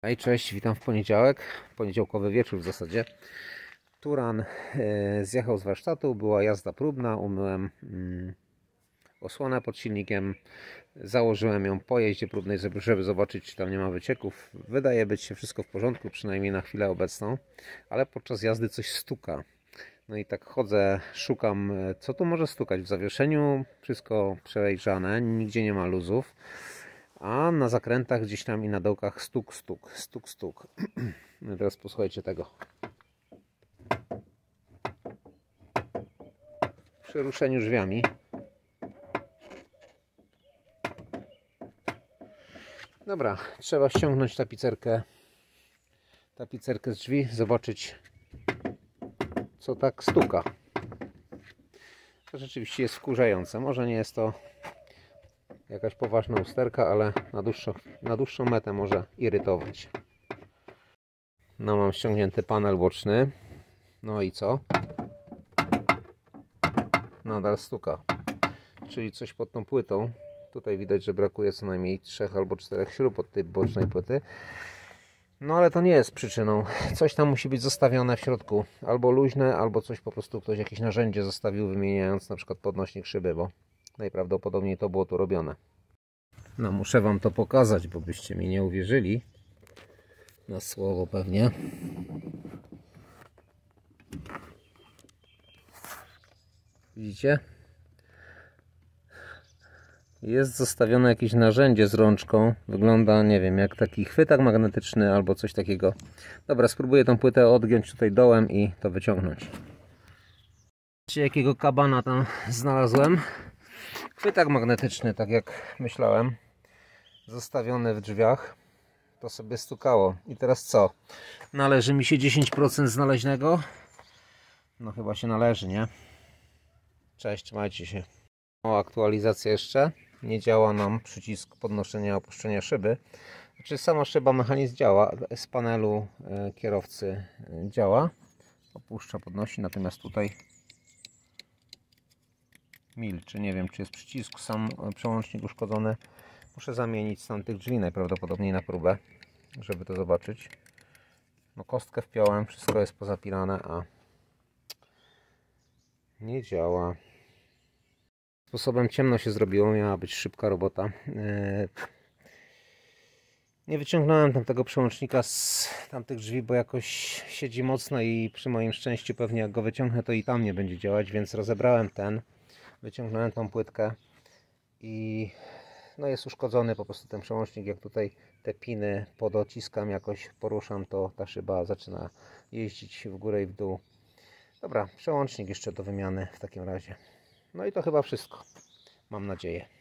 Hej, cześć, witam w poniedziałek, poniedziałkowy wieczór w zasadzie. Turan zjechał z warsztatu, była jazda próbna, umyłem osłonę pod silnikiem, założyłem ją po jeździe próbnej, żeby zobaczyć, czy tam nie ma wycieków. Wydaje być się wszystko w porządku, przynajmniej na chwilę obecną, ale podczas jazdy coś stuka. No i tak chodzę, szukam, co tu może stukać. W zawieszeniu wszystko przejrzane, nigdzie nie ma luzów. A na zakrętach gdzieś tam i na dołkach stuk, stuk, stuk, stuk. No teraz posłuchajcie tego. Przy ruszeniu drzwiami. Dobra, trzeba ściągnąć tapicerkę z drzwi, zobaczyć, co tak stuka. To rzeczywiście jest wkurzające. Może nie jest to jakaś poważna usterka, ale na dłuższą metę może irytować. No, mam ściągnięty panel boczny. No i co? Nadal stuka. Czyli coś pod tą płytą. Tutaj widać, że brakuje co najmniej 3 albo 4 śrub od tej bocznej płyty. No ale to nie jest przyczyną. Coś tam musi być zostawione w środku. Albo luźne, albo coś po prostu ktoś jakieś narzędzie zostawił, wymieniając na przykład podnośnik szyby, bo najprawdopodobniej to było tu robione. No, muszę wam to pokazać, bo byście mi nie uwierzyli. Na słowo pewnie. Widzicie? Jest zostawione jakieś narzędzie z rączką. Wygląda, nie wiem, jak taki chwytak magnetyczny albo coś takiego. Dobra, spróbuję tą płytę odgiąć tutaj dołem i to wyciągnąć. Widzicie, jakiego kabana tam znalazłem? Chwytak magnetyczny, tak jak myślałem. Zostawiony w drzwiach. To sobie stukało. I teraz co? Należy mi się 10% znaleźnego? No chyba się należy, nie? Cześć, trzymajcie się. O, aktualizacja jeszcze. Nie działa nam przycisk podnoszenia, opuszczenia szyby. Znaczy sama szyba, mechanizm działa. Z panelu kierowcy działa. Opuszcza, podnosi. Natomiast tutaj milczy. Nie wiem, czy jest przycisk. Sam przełącznik uszkodzony. Muszę zamienić z tamtych drzwi najprawdopodobniej na próbę, żeby to zobaczyć. No, kostkę wpiąłem. Wszystko jest pozapilane, a nie działa. Sposobem ciemno się zrobiło, miała być szybka robota. Nie wyciągnąłem tamtego przełącznika z tamtych drzwi, bo jakoś siedzi mocno i przy moim szczęściu pewnie jak go wyciągnę, to i tam nie będzie działać, więc rozebrałem wyciągnąłem tą płytkę i no jest uszkodzony po prostu ten przełącznik. Jak tutaj te piny podociskam, jakoś poruszam, to ta szyba zaczyna jeździć w górę i w dół. Dobra, przełącznik jeszcze do wymiany w takim razie. No i to chyba wszystko, mam nadzieję.